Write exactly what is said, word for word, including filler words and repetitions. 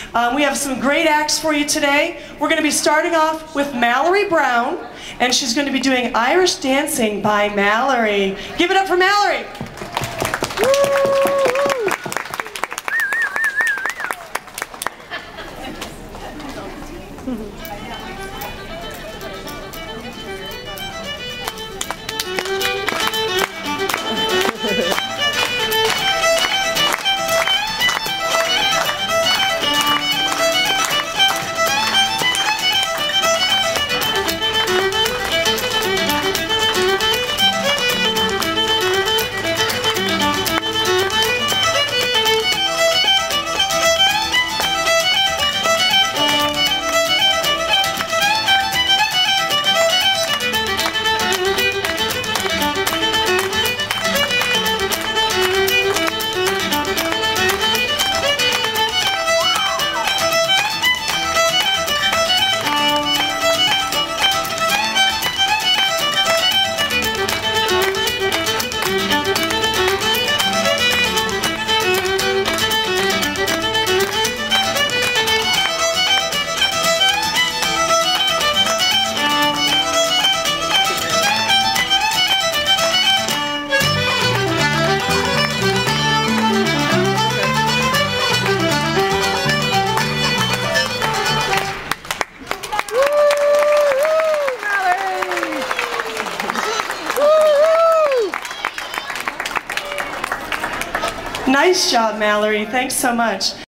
Um, we have some great acts for you today. We're going to be starting off with Mallory Brown, and she's going to be doing Irish Dancing by Mallory. Give it up for Mallory. Woo! Nice job, Mallory. Thanks so much.